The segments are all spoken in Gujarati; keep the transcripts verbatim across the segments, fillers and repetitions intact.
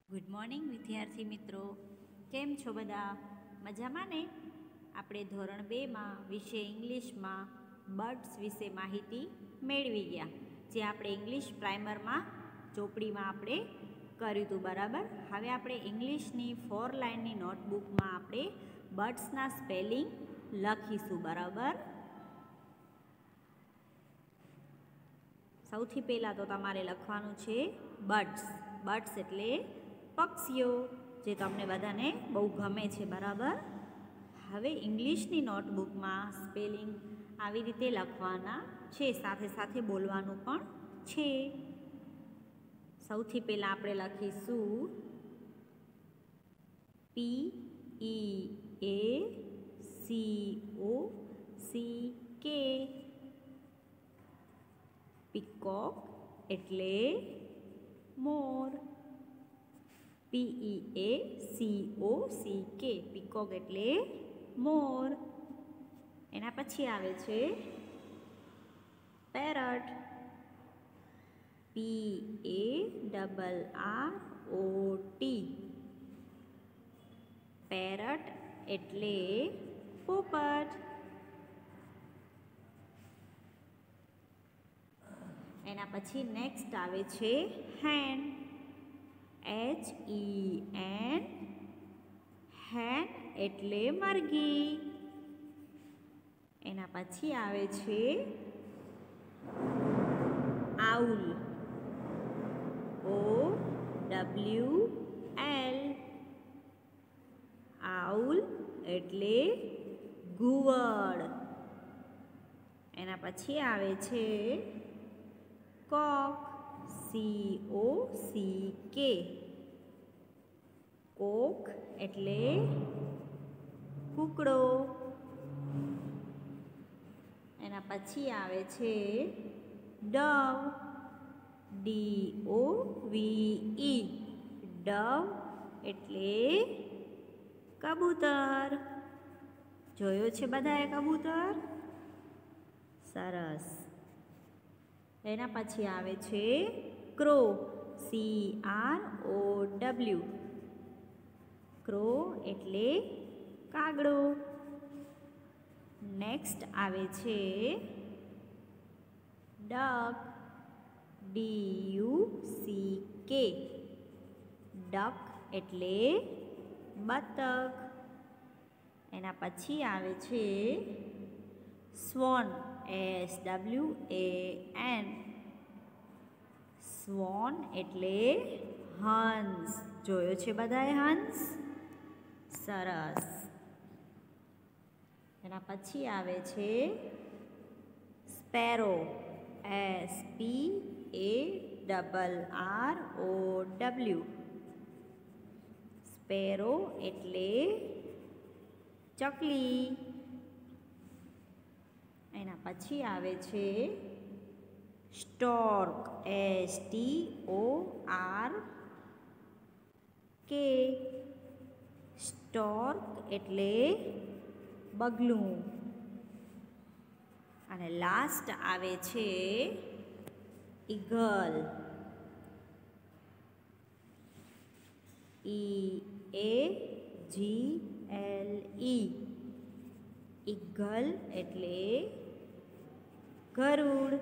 ગુડ મોર્નિંગ વિદ્યાર્થી મિત્રો, કેમ છો બધા? મજામાં ને? આપણે ધોરણ બેમાં વિષય ઇંગ્લિશમાં બર્ડ્સ વિશે માહિતી મેળવી ગયા, જે આપણે ઇંગ્લિશ પ્રાઇમરમાં ચોપડીમાં આપણે કર્યું હતું, બરાબર. હવે આપણે ઇંગ્લિશની ફોર લાઇનની નોટબુકમાં આપણે બર્ડ્સના સ્પેલિંગ લખીશું, બરાબર. સૌથી પહેલાં તો તમારે લખવાનું છે બર્ડ્સ. બર્ડ્સ એટલે પક્ષીઓ, જે તમને બધાને બહુ ગમે છે, બરાબર. હવે ઇંગ્લિશની નોટબુકમાં સ્પેલિંગ આવી રીતે લખવાના છે, સાથે સાથે બોલવાનું પણ છે. સૌથી પહેલાં આપણે લખીશું P E A C O C K. Peacock એટલે મોર. P E A C O C K, peacock એટલે મોર. એના પછી આવે છે parrot. P A double R O T. Parrot એટલે પોપટ. એના પછી નેક્સ્ટ આવે છે હેન. H E N. હેન એટલે મરઘી. એના પછી આવે છે owl. O W L. Owl એટલે ઘુવડ. એના પછી આવે છે કોક. સી ઓ સી કે. કોક એટલે કૂકડો. એના પછી આવે છે dove. D O V E. Dove એટલે કબૂતર. જોયો છે બધાએ કબૂતર? સરસ. એના પછી આવે છે crow. C R O W. Crow એટલે કાગડો. નેક્સ્ટ આવે છે duck. D U C K. Duck એટલે બતક. એના પછી આવે છે swan. S W A N. Swan એટલે હંસ. જોયો છે બધાએ હંસ? સરસ. એના પછી આવે છે sparrow. S P A double R O W. Sparrow એટલે ચકલી. એના પછી આવે છે stork. S T O R K. Stork એટલે બગલું. અને લાસ્ટ આવે છે eagle. E A G L E. Eagle એટલે ગરુડ.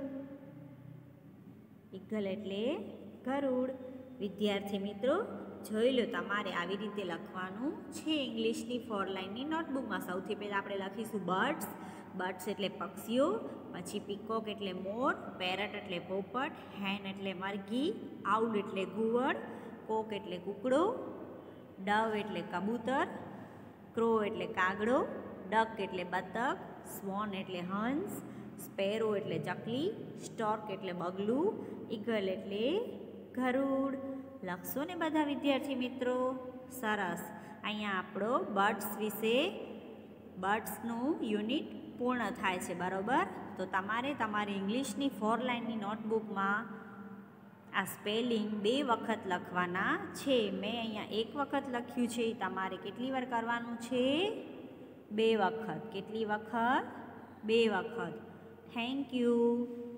ઈગલ એટલે ગરુડ. વિદ્યાર્થી મિત્રો, જોઈ લો, તમારે આવી રીતે લખવાનું છે ઇંગ્લિશની ફોર લાઇનની નોટબુકમાં. સૌથી પહેલાં આપણે લખીશું બર્ડ્સ. બર્ડ્સ એટલે પક્ષીઓ. પછી પીકોક એટલે મોર. પેરટ એટલે પોપટ. હેન એટલે મરઘી. આઉલ એટલે ઘુવડ. કોક એટલે કૂકડો. ડવ એટલે કબૂતર. ક્રો એટલે કાગડો. ડક એટલે બતક. સ્વોન એટલે હંસ. સ્પેરો એટલે ચકલી. સ્ટોર્ક એટલે બગલું. ઈગલ એટલે ગરુડ. લખશો ને બધા વિદ્યાર્થી મિત્રો? સરસ. અહીંયા આપણો બર્ડ્સ વિશે બર્ડ્સનું યુનિટ પૂર્ણ થાય છે, બરાબર. તો તમારે તમારી ઇંગ્લિશની ફોર લાઇનની નોટબુકમાં આ સ્પેલિંગ બે વખત લખવાના છે. મેં અહીંયા એક વખત લખ્યું છે. તમારે કેટલી વાર કરવાનું છે? બે વખત. કેટલી વખત? બે વખત. Thank you.